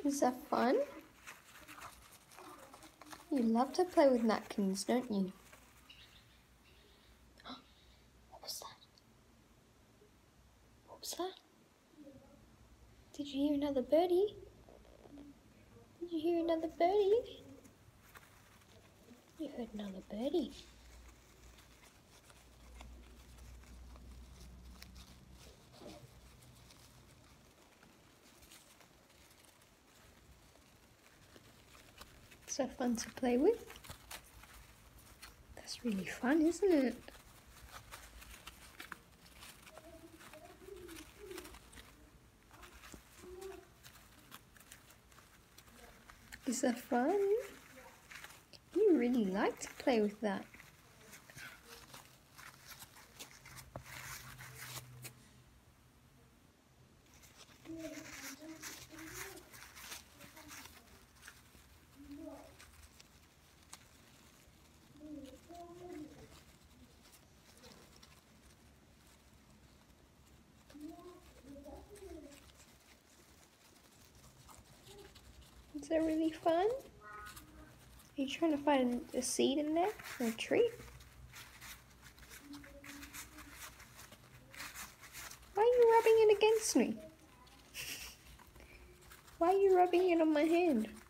Is that fun? You love to play with napkins, don't you? What was that? What was that? Did you hear another birdie? Did you hear another birdie? You heard another birdie. So fun to play with. That's really fun, isn't it? Is that fun? You really like to play with that. Is that really fun? Are you trying to find a seed in there or a treat? Why are you rubbing it against me? Why are you rubbing it on my hand?